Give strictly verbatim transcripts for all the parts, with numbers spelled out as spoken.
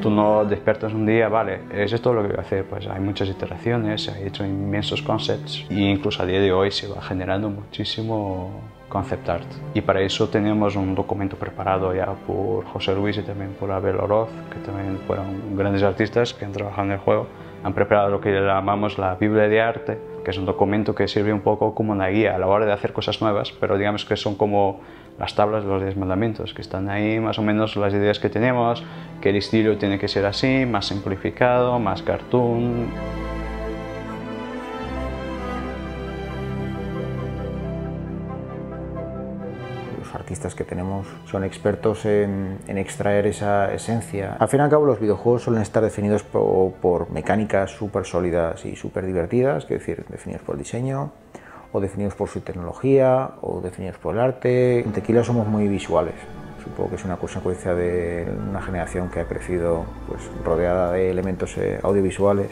Tú no despiertas un día, vale, es esto lo que voy a hacer. Pues hay muchas iteraciones, se han hecho inmensos concepts e incluso a día de hoy se va generando muchísimo concept art. Y para eso tenemos un documento preparado ya por José Luis y también por Abel Oroz, que también fueron grandes artistas que han trabajado en el juego. Han preparado lo que llamamos la Biblia de Arte, que es un documento que sirve un poco como una guía a la hora de hacer cosas nuevas, pero digamos que son como las tablas de los diez mandamientos, que están ahí más o menos las ideas que tenemos, que el estilo tiene que ser así, más simplificado, más cartoon. Los artistas que tenemos son expertos en, en extraer esa esencia. Al fin y al cabo, los videojuegos suelen estar definidos por, por mecánicas súper sólidas y súper divertidas, es decir, definidos por el diseño, o definidos por su tecnología, o definidos por el arte. En Tequila somos muy visuales. Supongo que es una consecuencia de una generación que ha crecido pues, rodeada de elementos eh, audiovisuales.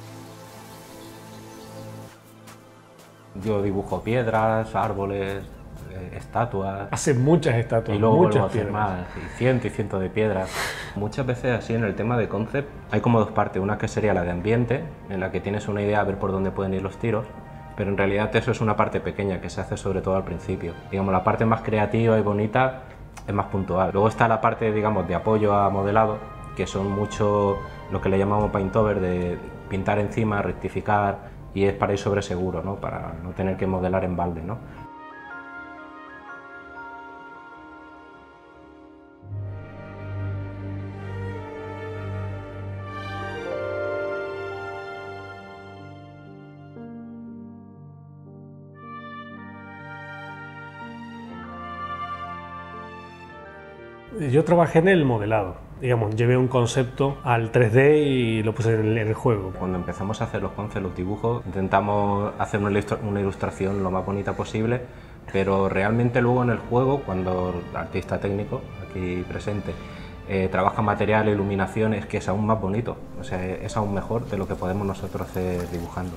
Yo dibujo piedras, árboles, eh, estatuas. Hace muchas estatuas, y luego muchas vuelvo a hacer piedras. más, y cientos y cientos de piedras. Muchas veces así en el tema de concept hay como dos partes, una que sería la de ambiente, en la que tienes una idea a ver por dónde pueden ir los tiros, pero en realidad eso es una parte pequeña que se hace sobre todo al principio. Digamos, la parte más creativa y bonita es más puntual. Luego está la parte, digamos, de apoyo a modelado, que son mucho lo que le llamamos paintover, de pintar encima, rectificar, y es para ir sobre seguro, ¿no? Para no tener que modelar en balde, ¿no? Yo trabajé en el modelado, digamos, llevé un concepto al tres D y lo puse en el, en el juego. Cuando empezamos a hacer los concepts, los dibujos, intentamos hacer una, ilustra una ilustración lo más bonita posible, pero realmente luego en el juego, cuando el artista técnico aquí presente eh, trabaja material, iluminación, es que es aún más bonito, o sea, es aún mejor de lo que podemos nosotros hacer dibujando.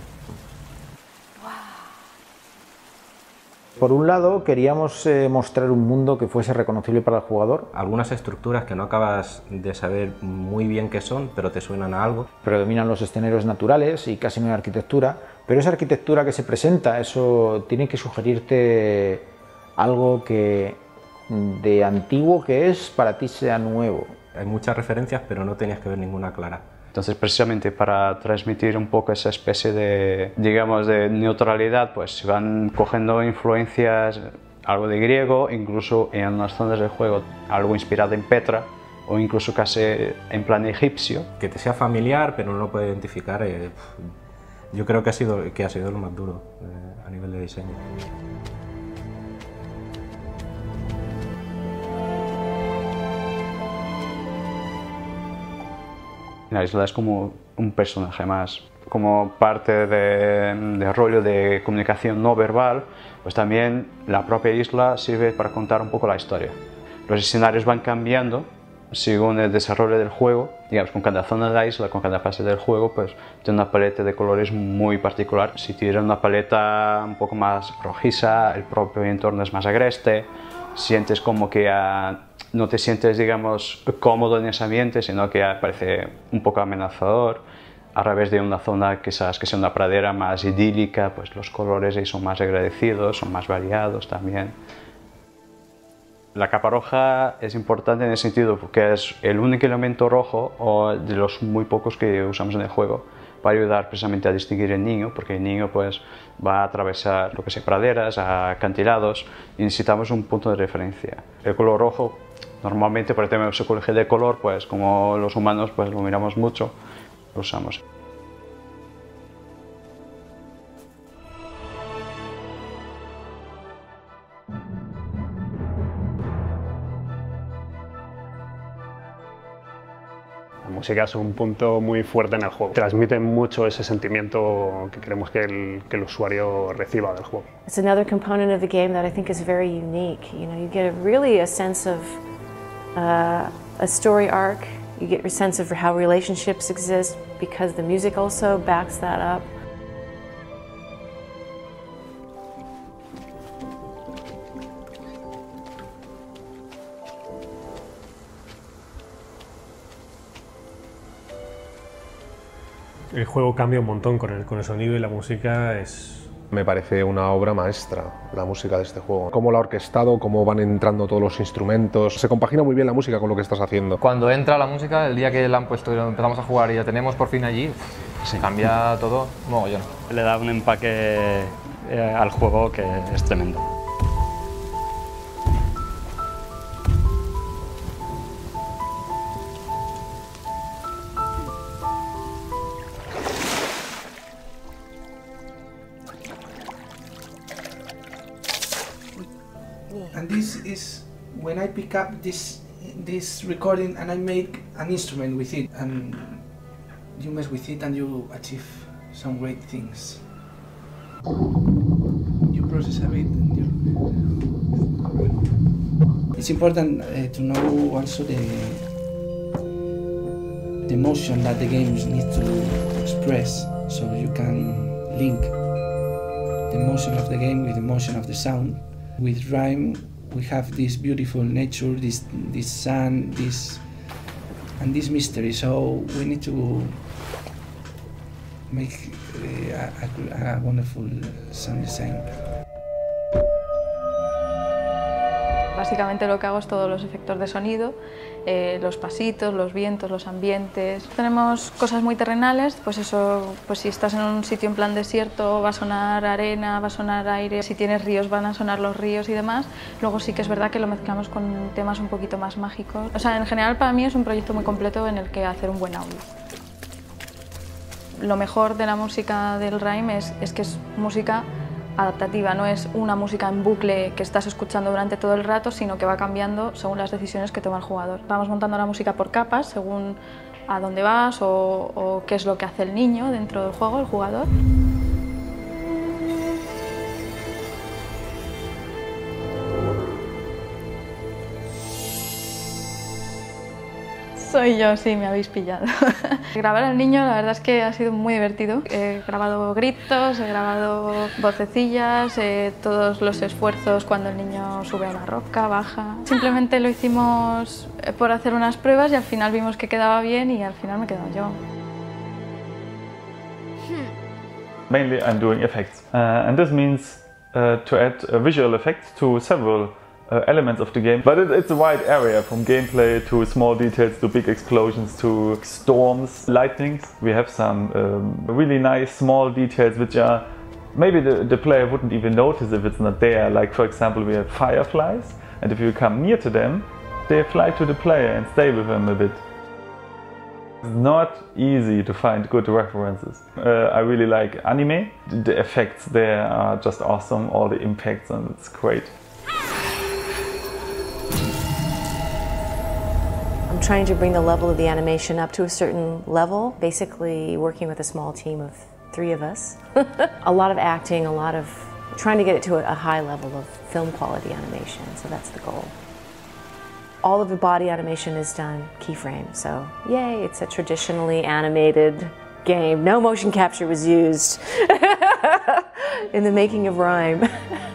Por un lado, queríamos eh, mostrar un mundo que fuese reconocible para el jugador. Algunas estructuras que no acabas de saber muy bien qué son, pero te suenan a algo. Predominan los escenarios naturales y casi no hay arquitectura, pero esa arquitectura que se presenta, eso tiene que sugerirte algo que de antiguo que es, para ti sea nuevo. Hay muchas referencias, pero no tenías que ver ninguna clara. Entonces, precisamente para transmitir un poco esa especie de, digamos, de neutralidad, pues se van cogiendo influencias, algo de griego, incluso en unas zonas del juego, algo inspirado en Petra, o incluso casi en plan egipcio. Que te sea familiar, pero no lo puedes identificar, eh, yo creo que ha sido, que ha sido lo más duro eh, a nivel de diseño. La isla es como un personaje más, como parte de, de rollo de comunicación no verbal, pues también la propia isla sirve para contar un poco la historia. Los escenarios van cambiando según el desarrollo del juego, digamos, con cada zona de la isla, con cada fase del juego, pues tiene una paleta de colores muy particular. Si tiene una paleta un poco más rojiza, el propio entorno es más agreste, sientes como que uh, no te sientes, digamos, cómodo en ese ambiente, sino que parece un poco amenazador. A través de una zona quizás que sea una pradera más idílica, pues los colores ahí son más agradecidos, son más variados también. La capa roja es importante en el sentido porque es el único elemento rojo, o de los muy pocos que usamos en el juego, para ayudar precisamente a distinguir el niño, porque el niño pues va a atravesar lo que sea praderas, acantilados, y necesitamos un punto de referencia. El color rojo, normalmente por el tema de psicología de color, pues como los humanos pues lo miramos mucho, lo usamos. La música es un punto muy fuerte en el juego. Transmite mucho ese sentimiento que queremos que el, que el usuario reciba del juego. It's another component of the game that I think is very unique. You know, you get a, really a sense of uh, a story arc. You get a sense of how relationships exist because the music also backs that up. El juego cambia un montón con el, con el sonido y la música es... Me parece una obra maestra la música de este juego. Cómo lo ha orquestado, cómo van entrando todos los instrumentos. Se compagina muy bien la música con lo que estás haciendo. Cuando entra la música, el día que la han puesto y empezamos a jugar y la tenemos por fin allí, se cambia todo mogollón. Le da un empaque eh, al juego que es tremendo. And this is when I pick up this this recording and I make an instrument with it, and you mess with it and you achieve some great things. You process a bit. And you... It's important uh, to know also the the emotion that the games need to express, so you can link the emotion of the game with the emotion of the sound. With Rime, we have this beautiful nature, this this sun, this and this mystery. So we need to make uh, a, a wonderful sound design. Básicamente lo que hago es todos los efectos de sonido, eh, los pasitos, los vientos, los ambientes. Tenemos cosas muy terrenales, pues eso, pues si estás en un sitio en plan desierto va a sonar arena, va a sonar aire, si tienes ríos van a sonar los ríos y demás. Luego sí que es verdad que lo mezclamos con temas un poquito más mágicos. O sea, en general para mí es un proyecto muy completo en el que hacer un buen audio. Lo mejor de la música del Rime es, es que es música adaptativa, no es una música en bucle que estás escuchando durante todo el rato, sino que va cambiando según las decisiones que toma el jugador. Vamos montando la música por capas, según a dónde vas o, o qué es lo que hace el niño dentro del juego, el jugador. Soy yo, sí, me habéis pillado. Grabar al niño la verdad es que ha sido muy divertido. He grabado gritos, he grabado vocecillas, eh, todos los esfuerzos cuando el niño sube a una roca, baja. Simplemente lo hicimos por hacer unas pruebas y al final vimos que quedaba bien y al final me he quedado yo. Mainly I'm doing effects, uh, and this means uh, to add uh, visual effects to several Uh, elements of the game, but it, it's a wide area from gameplay to small details to big explosions to storms, lightnings. We have some um, really nice small details which are maybe the, the player wouldn't even notice if it's not there. Like for example, we have fireflies, and if you come near to them, they fly to the player and stay with him a bit. It's not easy to find good references. Uh, I really like anime. The effects there are just awesome, all the impacts, and it's great. I'm trying to bring the level of the animation up to a certain level, basically working with a small team of three of us. A lot of acting, a lot of trying to get it to a high level of film quality animation, so that's the goal. All of the body animation is done keyframe, so yay, it's a traditionally animated game. No motion capture was used in the making of Rime.